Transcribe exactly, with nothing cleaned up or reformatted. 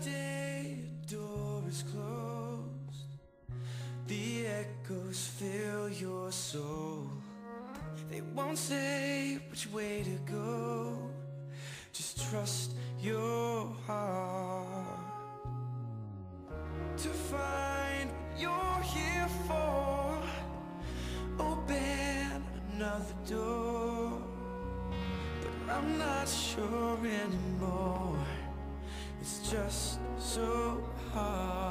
day a door is closed, the echoes fill your soul. They won't say which way to go, just trust your heart to find what you're here for. Open another door, but I'm not sure anymore. It's just so hard.